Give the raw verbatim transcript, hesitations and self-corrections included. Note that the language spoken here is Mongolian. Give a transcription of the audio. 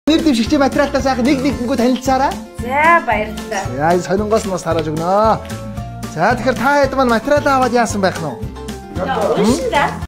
Нэр дэвшигчийн материалтаа сайхан нэг нэггүй танилцаарай. За баярлалаа. Яа сонингоос нь бас тарааж өгнө. За тэгэхээр та хэд маань материал аваад яасан байх нь вэ? Уншин да.